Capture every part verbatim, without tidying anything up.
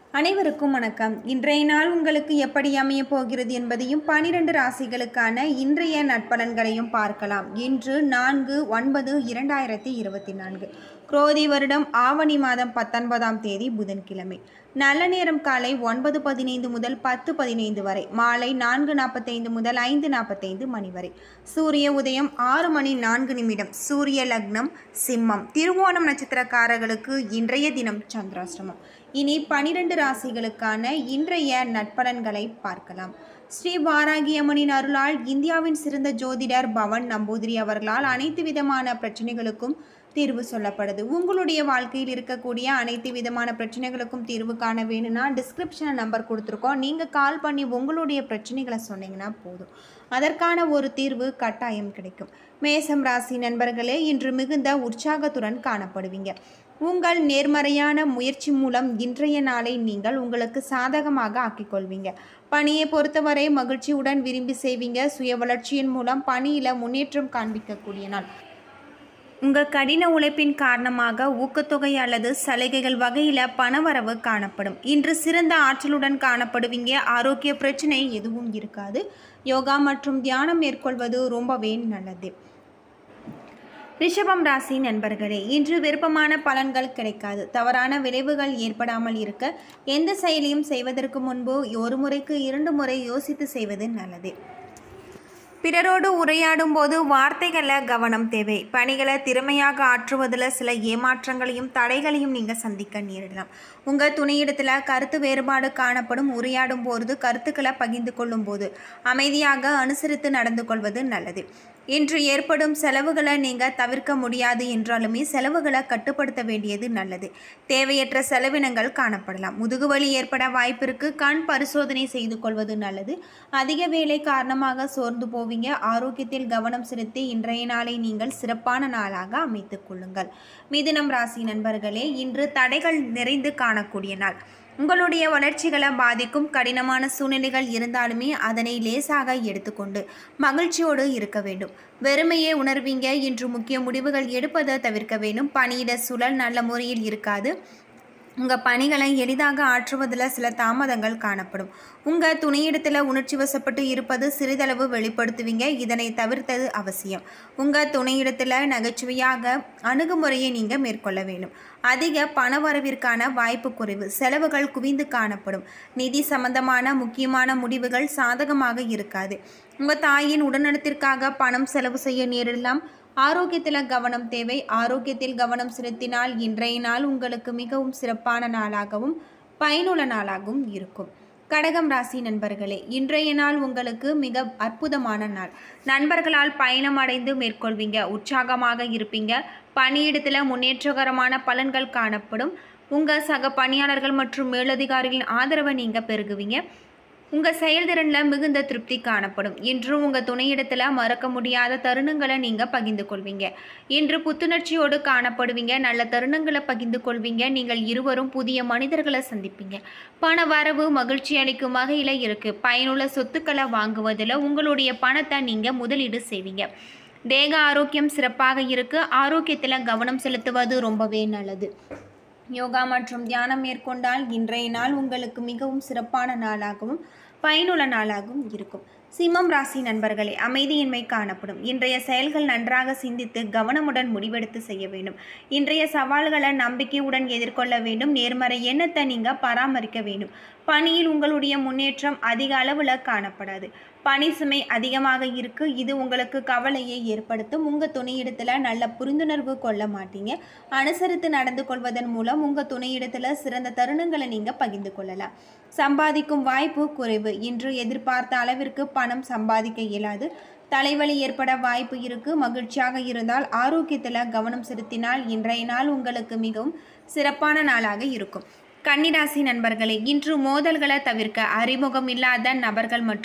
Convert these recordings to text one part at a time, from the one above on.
அனைவருக்கும் வணக்கம். இன்றைய நாள் உங்களுக்கு எப்படி அமைய போகிறது என்பதையும் பனிரெண்டு ராசிகளுக்கான இன்றைய நட்பலன்களையும் பார்க்கலாம். இன்று நான்கு ஒன்பது இரண்டாயிரத்தி இருபத்தி நான்கு குரோதி வருடம் ஆவணி மாதம் பத்தொன்பதாம் தேதி புதன்கிழமை. நல்ல நேரம் காலை ஒன்பது பதினைந்து முதல் பத்து பதினைந்து வரை, மாலை நான்கு நாற்பத்தைந்து முதல் ஐந்து நாற்பத்தைந்து மணி வரை. சூரிய உதயம் ஆறு மணி நான்கு நிமிடம். சூரிய லக்னம் சிம்மம். திருவோணம் நட்சத்திரக்காரர்களுக்கு இன்றைய தினம் சந்திராஷ்டமம். இனி பனிரெண்டு ராசிகளுக்கான இன்றைய நட்பலன்களை பார்க்கலாம். ஸ்ரீ வாராகி அம்மனின் அருளால் இந்தியாவின் சிறந்த ஜோதிடர் பவன் நம்பூதிரி அவர்களால் அனைத்து விதமான பிரச்சனைகளுக்கும் தீர்வு சொல்லப்படுது. உங்களுடைய வாழ்க்கையில் இருக்கக்கூடிய அனைத்து விதமான பிரச்சனைகளுக்கும் தீர்வு காண வேணும்னா டிஸ்கிரிப்ஷனில் நம்பர் கொடுத்துருக்கோம். நீங்கள் கால் பண்ணி உங்களுடைய பிரச்சனைகளை சொன்னீங்கன்னா போதும், அதற்கான ஒரு தீர்வு கட்டாயம் கிடைக்கும். மேசம் ராசி நண்பர்களே, இன்று மிகுந்த உற்சாகத்துடன் காணப்படுவீங்க. உங்கள் நேர்மறையான முயற்சி மூலம் இன்றைய நாளை நீங்கள் உங்களுக்கு சாதகமாக ஆக்கிக்கொள்வீங்க. பணியை பொறுத்தவரை மகிழ்ச்சியுடன் விரும்பி செய்வீங்க. சுய வளர்ச்சியின் மூலம் பணியில் முன்னேற்றம் காண்பிக்கக்கூடிய நாள். உங்கள் கடின உழைப்பின் காரணமாக ஊக்கத்தொகை அல்லது சலுகைகள் வகையில் பணவரவு காணப்படும். இன்று சிறந்த ஆற்றலுடன் காணப்படுவீங்க. ஆரோக்கிய பிரச்சனை எதுவும் இருக்காது. யோகா மற்றும் தியானம் மேற்கொள்வது ரொம்பவே நல்லது. ரிஷபம் ராசி நண்பர்களே, இன்று விருப்பமான பலன்கள் கிடைக்காது. தவறான விளைவுகள் ஏற்படாமல் இருக்க எந்த செயலையும் செய்வதற்கு முன்பு ஒரு முறைக்கு இரண்டு முறை யோசித்து செய்வது நல்லது. பிறரோடு உரையாடும் போது வார்த்தைகளில் கவனம் தேவை. பணிகளை திறமையாக ஆற்றுவதில் சில ஏமாற்றங்களையும் தடைகளையும் நீங்கள் சந்திக்க நேரிடலாம். உங்கள் துணையிடத்தில் கருத்து வேறுபாடு காணப்படும். உரையாடும் போது கருத்துக்களை பகிர்ந்து கொள்ளும் போது அமைதியாக அனுசரித்து நடந்து கொள்வது நல்லது. இன்று ஏற்படும் செலவுகளை நீங்கள் தவிர்க்க முடியாது என்றாலுமே செலவுகளை கட்டுப்படுத்த வேண்டியது நல்லது. தேவையற்ற செலவினங்கள் காணப்படலாம். முதுகுவலி ஏற்பட வாய்ப்பிற்கு கண் பரிசோதனை செய்து கொள்வது நல்லது. அதிக வேலை காரணமாக சோர்ந்து போவீங்க. ஆரோக்கியத்தில் கவனம் செலுத்தி இன்றைய நாளை நீங்கள் சிறப்பான நாளாக அமைத்துக் கொள்ளுங்கள். மிதுனம் ராசி நண்பர்களே, இன்று தடைகள் நிறைந்து காணக்கூடிய நாள். உங்களுடைய வளர்ச்சிகளை பாதிக்கும் கடினமான சூழ்நிலைகள் இருந்தாலுமே அதனை லேசாக எடுத்துக்கொண்டு மகிழ்ச்சியோடு இருக்க வேண்டும். வெறுமையை உணர்வீங்க. இன்று முக்கிய முடிவுகள் எடுப்பதை தவிர்க்க வேண்டும். பணியிட சூழல் நல்ல முறையில் இருக்காது. உங்கள் பணிகளை எளிதாக ஆற்றுவதில் சில தாமதங்கள் காணப்படும். உங்கள் துணையிடத்தில் உணர்ச்சி வசப்பட்டு இருப்பது சிறிதளவு வெளிப்படுத்துவீங்க. இதனை தவிர்த்தது அவசியம். உங்கள் துணையிடத்தில் நகைச்சுவையாக அணுகுமுறையை நீங்கள் மேற்கொள்ள வேண்டும். அதிக பணவரவிற்கான வாய்ப்பு குறைவு. செலவுகள் குவிந்து காணப்படும். நிதி சம்பந்தமான முக்கியமான முடிவுகள் சாதகமாக இருக்காது. உங்கள் தாயின் உடல்நலத்திற்காக பணம் செலவு செய்ய நேரிடலாம். ஆரோக்கியத்தில் கவனம் தேவை. ஆரோக்கியத்தில் கவனம் செலுத்தினால் இன்றைய நாள் உங்களுக்கு மிகவும் சிறப்பான நாளாகவும் பயனுள்ள நாளாகவும் இருக்கும். கடகம் ராசி நண்பர்களே, இன்றைய நாள் உங்களுக்கு மிக அற்புதமான நாள். நண்பர்களால் பயணம் அடைந்து மேற்கொள்வீங்க. உற்சாகமாக இருப்பீங்க. பணியிடத்தில் முன்னேற்றகரமான பலன்கள் காணப்படும். உங்கள் சக பணியாளர்கள் மற்றும் மேலதிகாரிகளின் ஆதரவை நீங்கள் பெருகுவீங்க. உங்கள் செயல்திறனில் மிகுந்த திருப்தி காணப்படும். இன்று உங்கள் துணையிடத்தில் மறக்க முடியாத தருணங்களை நீங்கள் பகிர்ந்து கொள்வீங்க. இன்று புத்துணர்ச்சியோடு காணப்படுவீங்க. நல்ல தருணங்களை பகிர்ந்து கொள்வீங்க. நீங்கள் இருவரும் புதிய மனிதர்களை சந்திப்பீங்க. பண வரவு மகிழ்ச்சி அளிக்கும் வகையில் இருக்குது. பயனுள்ள சொத்துக்களை வாங்குவதில் உங்களுடைய பணத்தை நீங்கள் முதலீடு செய்வீங்க. தேக ஆரோக்கியம் சிறப்பாக இருக்குது. ஆரோக்கியத்தில் கவனம் செலுத்துவது ரொம்பவே நல்லது. யோகா மற்றும் தியானம் மேற்கொண்டால் இன்றைய நாள் உங்களுக்கு மிகவும் சிறப்பான நாளாகவும் பயனுள்ள நாளாகவும் இருக்கும். சிம்மம் ராசி நண்பர்களே, அமைதியின்மை காணப்படும். இன்றைய செயல்கள் நன்றாக சிந்தித்து கவனமுடன் முடிவெடுத்து செய்ய வேண்டும். இன்றைய சவால்களை நம்பிக்கையுடன் எதிர்கொள்ள வேண்டும். நேர்மறை எண்ணத்தை நீங்கள் பராமரிக்க வேண்டும். பணியில் உங்களுடைய முன்னேற்றம் அதிக அளவில் காணப்படாது. பணி சுமை அதிகமாக இருக்கு. இது உங்களுக்கு கவலையை ஏற்படுத்தும். உங்கள் துணையிடத்தில் நல்ல புரிந்துணர்வு கொள்ள மாட்டீங்க. அனுசரித்து நடந்து கொள்வதன் மூலம் உங்கள் துணையிடத்தில் சிறந்த தருணங்களை நீங்கள் பகிர்ந்து கொள்ளலாம். சம்பாதிக்கும் வாய்ப்பு குறைவு. இன்று எதிர்பார்த்த அளவிற்கு பணம் சம்பாதிக்க இயலாது. தலைவலி ஏற்பட வாய்ப்பு இருக்கு. மகிழ்ச்சியாக இருந்தால் ஆரோக்கியத்தில் கவனம் செலுத்தினால் இன்றைய நாள் உங்களுக்கு மிகவும் சிறப்பான நாளாக இருக்கும். கன்னிராசி நண்பர்களே, இன்று மோதல்களை தவிர்க்க அறிமுகம் இல்லாத நபர்கள் மற்றும்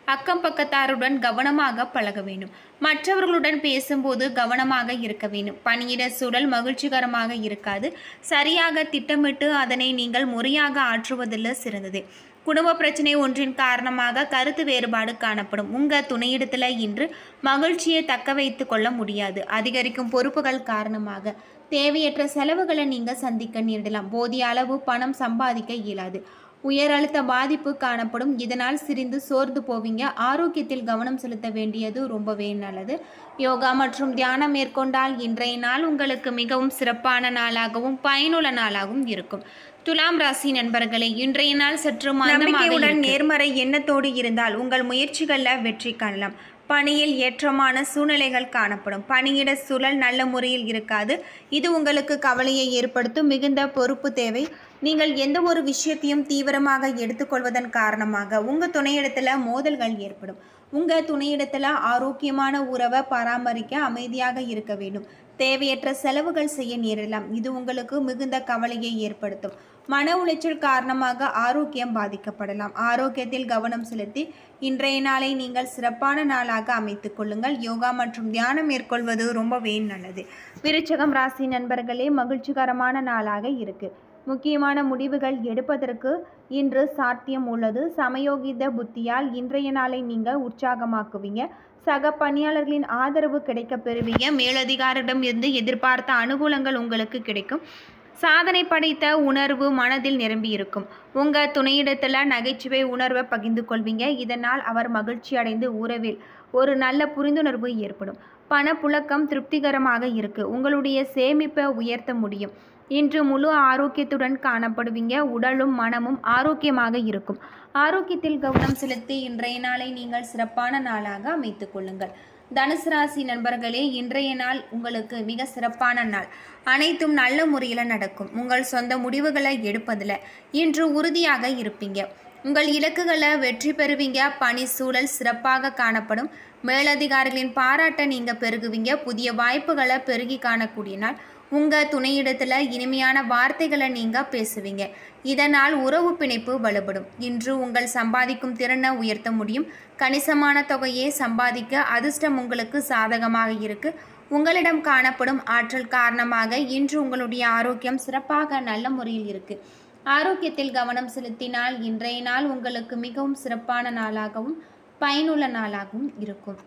அக்கம் பக்கத்தாருடன் கவனமாக பழக வேண்டும். மற்றவர்களுடன் பேசும்போது கவனமாக இருக்க வேண்டும். பணியிட சூழல் மகிழ்ச்சிகரமாக இருக்காது. சரியாக திட்டமிட்டு அதனை நீங்கள் முறையாக ஆற்றுவதில் சிறந்தது. குடும்ப பிரச்சனை ஒன்றின் காரணமாக கருத்து வேறுபாடு காணப்படும். உங்கள் துணையிடத்தில் இன்று மகிழ்ச்சியை தக்க வைத்து கொள்ள முடியாது. அதிகரிக்கும் பொறுப்புகள் காரணமாக தேவையற்ற செலவுகளை நீங்கள் சந்திக்க நேரிடலாம். போதிய அளவு பணம் சம்பாதிக்க இயலாது. உயர் அழுத்த பாதிப்பு காணப்படும். இதனால் சிரிந்து சோர்ந்து போவீங்க. ஆரோக்கியத்தில் கவனம் செலுத்த வேண்டியது ரொம்பவே நல்லது. யோகா மற்றும் தியானம் மேற்கொண்டால் இன்றைய நாள் உங்களுக்கு மிகவும் சிறப்பான நாளாகவும் பயனுள்ள நாளாகவும் இருக்கும். துலாம் ராசி நண்பர்களே, இன்றைய நாள் சற்று நம்பிக்கையுடன் நேர்மறை எண்ணத்தோடு இருந்தால் உங்கள் முயற்சிகளில் வெற்றி காணலாம். பணியில் ஏற்றமான சூழ்நிலைகள் காணப்படும். பணியிட சூழல் நல்ல முறையில் இருக்காது. இது உங்களுக்கு கவலையை ஏற்படுத்தும். மிகுந்த பொறுப்பு தேவை. நீங்கள் எந்த ஒரு விஷயத்தையும் தீவிரமாக எடுத்துக்கொள்வதன் காரணமாக உங்கள் துணையிடத்தில் மோதல்கள் ஏற்படும். உங்கள் துணையிடத்தில் ஆரோக்கியமான உறவை பராமரிக்க அமைதியாக இருக்க வேண்டும். தேவையற்ற செலவுகள் செய்ய நேரிடலாம். இது உங்களுக்கு மிகுந்த கவலையை ஏற்படுத்தும். மன உளைச்சல் காரணமாக ஆரோக்கியம் பாதிக்கப்படலாம். ஆரோக்கியத்தில் கவனம் செலுத்தி இன்றைய நாளை நீங்கள் சிறப்பான நாளாக அமைத்துக் கொள்ளுங்கள். யோகா மற்றும் தியானம் மேற்கொள்வது ரொம்பவே நல்லது. விருச்சிகம் ராசி நண்பர்களே, மகிழ்ச்சிகரமான நாளாக இருக்கு. முக்கியமான முடிவுகள் எடுப்பதற்கு இன்று சாத்தியம் உள்ளது. சமயோகித புத்தியால் இன்றைய நாளை நீங்கள் உற்சாகமாக்குவீங்க. சக பணியாளர்களின் ஆதரவு கிடைக்க பெறுவீங்க. மேலதிகாரிடம் இருந்து எதிர்பார்த்த அனுகூலங்கள் உங்களுக்கு கிடைக்கும். சாதனை படைத்த உணர்வு மனதில் நிரம்பி இருக்கும். உங்கள் துணையிடத்தில் நகைச்சுவை உணர்வை பகிர்ந்து கொள்வீங்க. இதனால் அவர் மகிழ்ச்சி அடைந்து உறவில் ஒரு நல்ல புரிந்துணர்வு ஏற்படும். பணப்புழக்கம் திருப்திகரமாக இருக்கு. உங்களுடைய சேமிப்பை உயர்த்த முடியும். இன்று முழு ஆரோக்கியத்துடன் காணப்படுவீங்க. உடலும் மனமும் ஆரோக்கியமாக இருக்கும். ஆரோக்கியத்தில் கவனம் செலுத்தி இன்றைய நாளை நீங்கள் சிறப்பான நாளாக அமைத்துக் கொள்ளுங்கள். தனுசு ராசி நண்பர்களே, இன்றைய நாள் உங்களுக்கு மிக சிறப்பான நாள். அனைத்தும் நல்ல முறையில் நடக்கும். உங்கள் சொந்த முடிவுகளை எடுப்பதில் இன்று உறுதியாக இருப்பீங்க. உங்கள் இலக்குகளை வெற்றி பெறுவீங்க. பணி சூழல் சிறப்பாக காணப்படும். மேலதிகாரிகளின் பாராட்டை நீங்கள் பெருகுவீங்க. புதிய வாய்ப்புகளை பெருகி காணக்கூடிய நாள். உங்கள் துணையிடத்தில் இனிமையான வார்த்தைகளை நீங்கள் பேசுவீங்க. இதனால் உறவு பிணைப்பு வலுப்படும். இன்று உங்கள் சம்பாதிக்கும் திறனை உயர்த்த முடியும். கணிசமான தொகையை சம்பாதிக்க அதிர்ஷ்டம் உங்களுக்கு சாதகமாக இருக்கு. உங்களிடம் காணப்படும் ஆற்றல் காரணமாக இன்று உங்களுடைய ஆரோக்கியம் சிறப்பாக நல்ல முறையில் இருக்கு. ஆரோக்கியத்தில் கவனம் செலுத்தினால் இன்றைய நாள் உங்களுக்கு மிகவும் சிறப்பான நாளாகவும் பயனுள்ள நாளாகவும் இருக்கும்.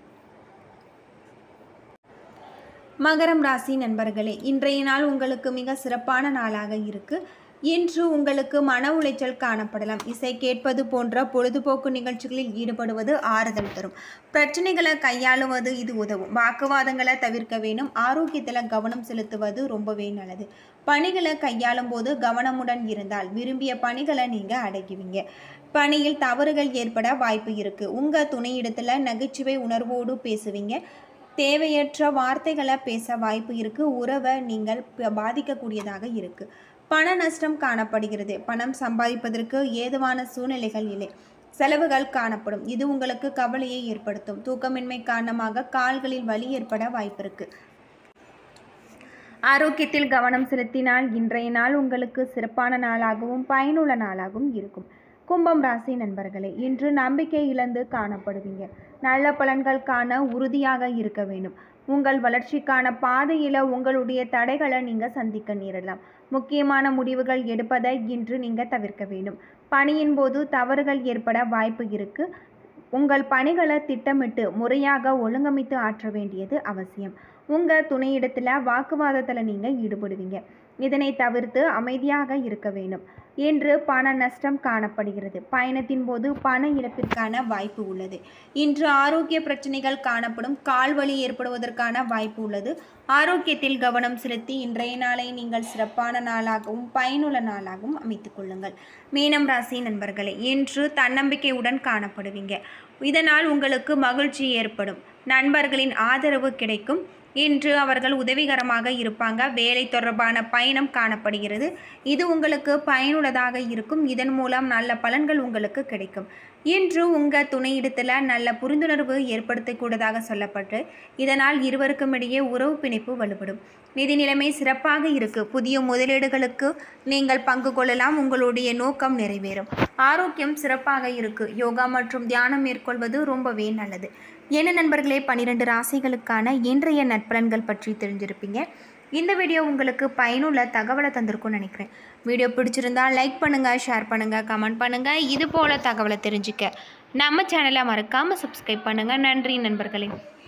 மகரம் ராசி நண்பர்களே, இன்றைய நாள் உங்களுக்கு மிக சிறப்பான நாளாக இருக்கு. இன்று உங்களுக்கு மன உளைச்சல் காணப்படலாம். இசை கேட்பது போன்ற பொழுதுபோக்கு நிகழ்ச்சிகளில் ஈடுபடுவது ஆறுதல் தரும். பிரச்சனைகளை கையாளுவது இது உதவும். வாக்குவாதங்களை தவிர்க்க வேண்டும். ஆரோக்கியத்தில் கவனம் செலுத்துவது ரொம்பவே நல்லது. பணிகளை கையாளும் போது கவனமுடன் இருந்தால் விரும்பிய பணிகளை நீங்கள் அடைக்குவீங்க. பணியில் தவறுகள் ஏற்பட வாய்ப்பு இருக்கு. உங்கள் துணையிடத்தில் நகைச்சுவை உணர்வோடு பேசுவீங்க. தேவையற்ற வார்த்தைகளை பேச வாய்ப்பு இருக்கு. உறவை நீங்கள் பாதிக்கக்கூடியதாக இருக்கு. பண நஷ்டம் காணப்படுகிறது. பணம் சம்பாதிப்பதற்கு ஏதுவான சூழ்நிலைகள் இல்லை. செலவுகள் காணப்படும். இது உங்களுக்கு கவலையை ஏற்படுத்தும். தூக்கமின்மை காரணமாக கால்களில் வலி ஏற்பட வாய்ப்பு இருக்கு. ஆரோக்கியத்தில் கவனம் செலுத்தினால் இன்றைய நாள் உங்களுக்கு சிறப்பான நாளாகவும் பயனுள்ள நாளாகவும் இருக்கும். கும்பம் ராசி நண்பர்களே, இன்று நம்பிக்கை இழந்து காணப்படுவீங்க. நல்ல பலன்கள் காண உறுதியாக இருக்க வேண்டும். உங்கள் வளர்ச்சிக்கான பாதையில் உங்களுடைய தடைகளை நீங்கள் சந்திக்க நேரலாம். முக்கியமான முடிவுகள் எடுப்பதை இன்று நீங்கள் தவிர்க்க வேண்டும். பணியின் போது தவறுகள் ஏற்பட வாய்ப்பு இருக்கு. உங்கள் பணிகளை திட்டமிட்டு முறையாக ஒழுங்கமைத்து ஆற்ற வேண்டியது அவசியம். உங்கள் துணையிடத்தில் வாக்குவாதத்தில் நீங்கள் ஈடுபடுவீங்க. இதனை தவிர்த்து அமைதியாக இருக்க வேண்டும். இன்று பண நஷ்டம் காணப்படுகிறது. பயணத்தின் போது பண இழப்பிற்கான வாய்ப்பு உள்ளது. இன்று ஆரோக்கிய பிரச்சனைகள் காணப்படும். கால்வலி ஏற்படுவதற்கான வாய்ப்பு உள்ளது. ஆரோக்கியத்தில் கவனம் செலுத்தி இன்றைய நாளை நீங்கள் சிறப்பான நாளாகவும் பயனுள்ள நாளாகவும் அமைத்துக் கொள்ளுங்கள். மீனம் ராசி நண்பர்களே, இன்று தன்னம்பிக்கையுடன் காணப்படுவீங்க. இதனால் உங்களுக்கு மகிழ்ச்சி ஏற்படும். நண்பர்களின் ஆதரவு கிடைக்கும். இன்று அவர்கள் உதவிகரமாக இருப்பாங்க. வேலை தொடர்பான பயணம் காணப்படுகிறது. இது உங்களுக்கு பயனுள்ளதாக இருக்கும். இதன் மூலம் நல்ல பலன்கள் உங்களுக்கு கிடைக்கும். இன்று உங்கள் துணையிடத்தில் நல்ல புரிந்துணர்வு ஏற்படுத்தக்கூடியதாக சொல்லப்பட்டு இதனால் இருவருக்கும் இடையே உறவு பிணைப்பு வலுப்படும். நிதி நிலைமை சிறப்பாக இருக்கு. புதிய முதலீடுகளுக்கு நீங்கள் பங்கு கொள்ளலாம். உங்களுடைய நோக்கம் நிறைவேறும். ஆரோக்கியம் சிறப்பாக இருக்குது. யோகா மற்றும் தியானம் மேற்கொள்வது ரொம்பவே நல்லது. என்ன நண்பர்களே, பன்னிரெண்டு ராசிகளுக்கான இன்றைய நட்பலன்கள் பற்றி தெரிஞ்சிருப்பீங்க. இந்த வீடியோ உங்களுக்கு பயனுள்ள தகவலை தந்திருக்கும்னு நினைக்கிறேன். வீடியோ பிடிச்சிருந்தா லைக் பண்ணுங்கள், ஷேர் பண்ணுங்கள், கமெண்ட் பண்ணுங்கள். இது போல் தகவலை தெரிஞ்சுக்க நம்ம சேனலை மறக்காமல் சப்ஸ்கிரைப் பண்ணுங்கள். நன்றி நண்பர்களே.